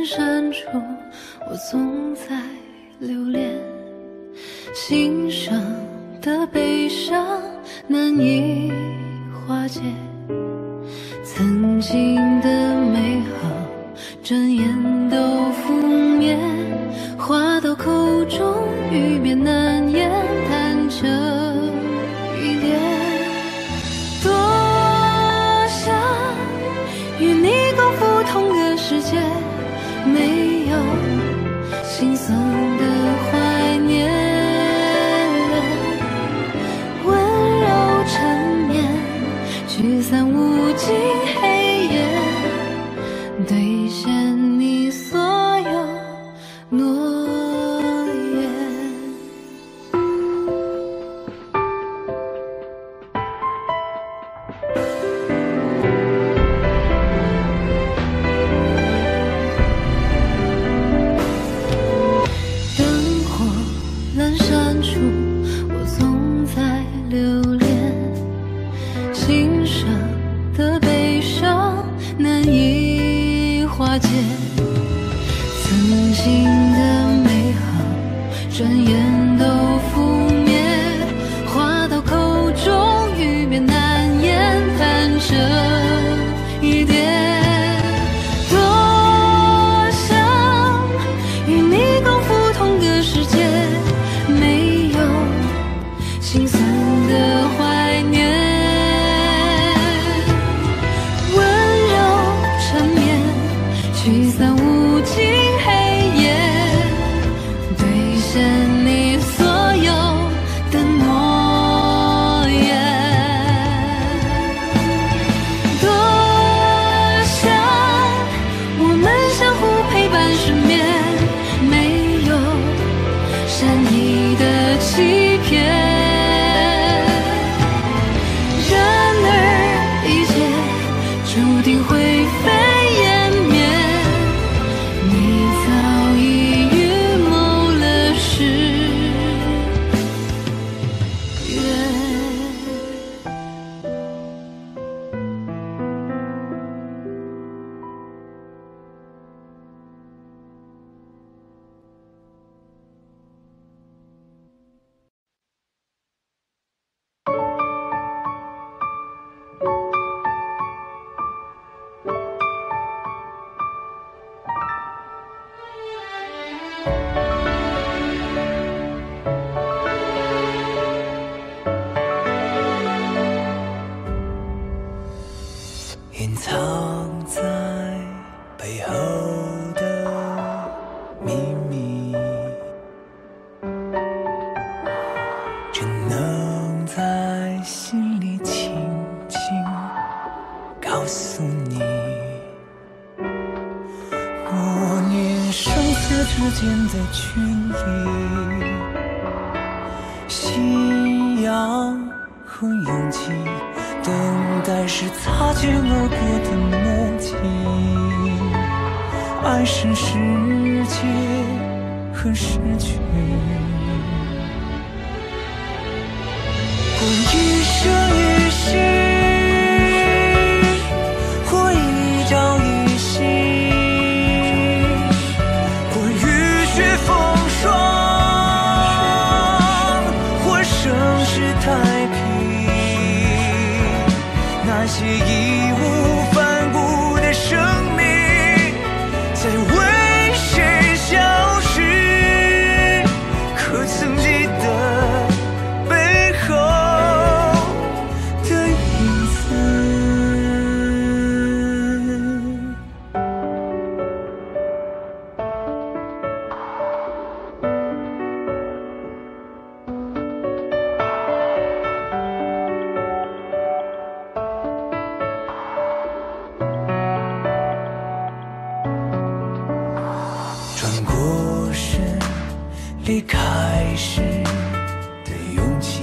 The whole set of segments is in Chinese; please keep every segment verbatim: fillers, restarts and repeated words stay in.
深处，我总在留恋，心上的悲伤难以化解，曾经的美好转眼都覆灭，话到口中语面难言，弹着依恋。多想与你共赴同个世界，没有心酸的怀念，温柔缠绵，驱散无尽黑夜，兑现你所有诺言。灯火阑珊处，我总在留恋，心上的悲伤难以化解，曾经的美好转眼都覆灭，话到口中语面难言，弹着一叠。多想与你共赴同个世界，没有心酸的怀念，温柔缠绵，驱散无尽黑夜，兑现你所有的诺言。多想我们相互陪伴身边，没有善意的欺骗，然而一切注定会飞烟灭，你早已预谋了誓约。 隐藏在背后的秘密，只能在心里轻轻告诉你。默念生死之间的距离，信仰和勇气，等待是擦肩而过的默契，爱是世界和失去。或一生一世，或一朝一夕，或雨雪风霜，或盛世太平。那些义无反顾的生命，在为谁消失？可曾记得背后的影子？转过身离开时的勇气，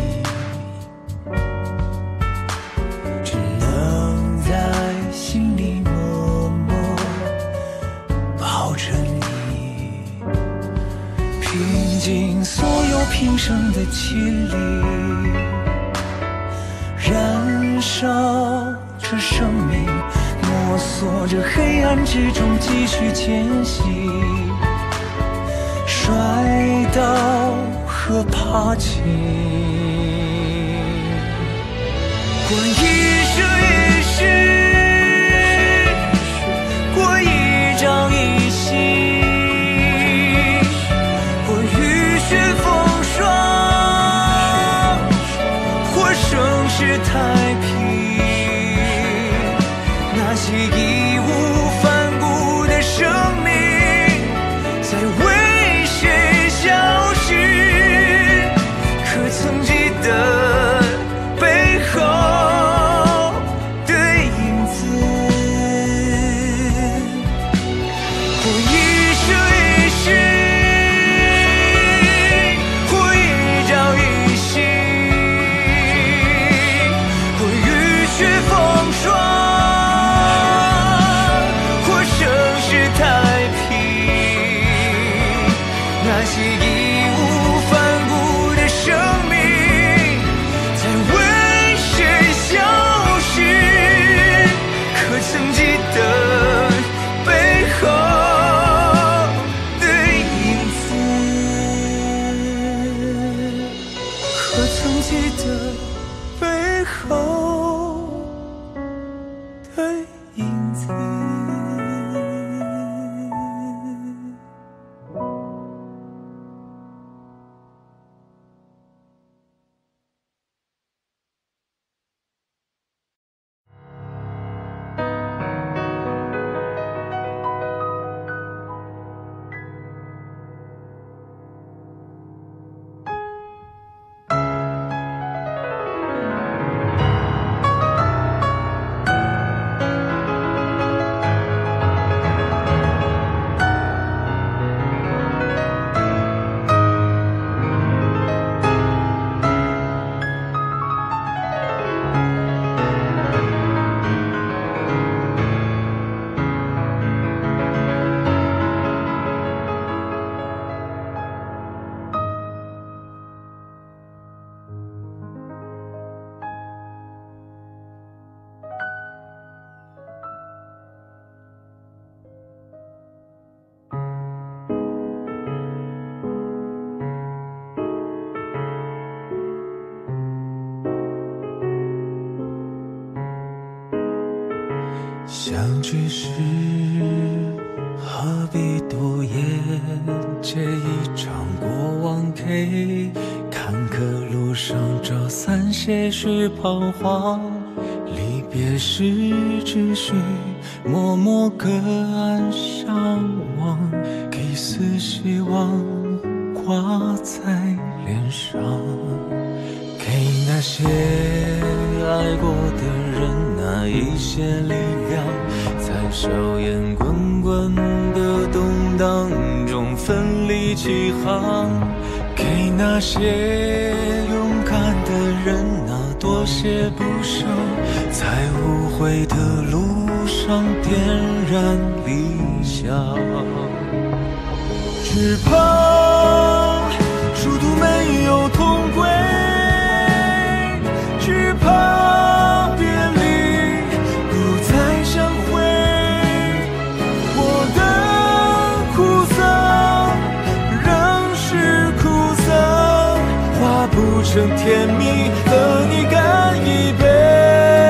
只能在心里默默抱着你，拼尽所有平生的气力，燃烧着生命，默摸索着黑暗之中继续前行，摔倒和爬起，过一生一世，过一朝一夕，或雨雪风霜，或盛世太平。那些义无反顾的生命，在为谁消失？可曾记得背后的影子？过一生一世，过一朝一夕，过雨雪风霜。那些义无反顾的生命，在为谁消失？可曾记得背后的影子？可曾记得背后的影子？相聚时何必多言，借一场过往给坎坷路上找散些许彷徨，离别时只需默默隔岸相望，给丝希望挂在脸上，给那些爱过的人那一些力量，在硝烟滚滚的动荡中奋力起航，给那些勇敢的人那多些不舍，在无悔的路上点燃理想。只怕殊途没有同归，只怕别离不再相会。我的苦涩仍是苦涩，化不成甜蜜，和你干一杯。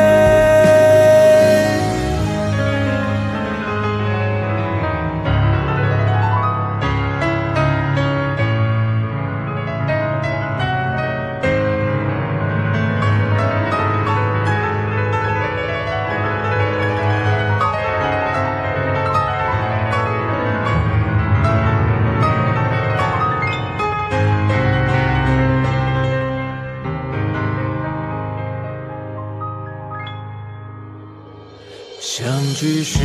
相聚时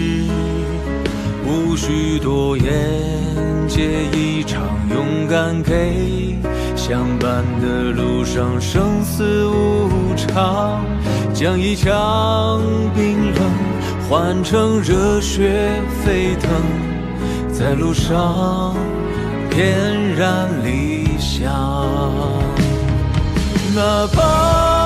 无需多言，借一场勇敢给相伴的路上生死无常，将一腔冰冷换成热血沸腾，在路上点燃理想。哪怕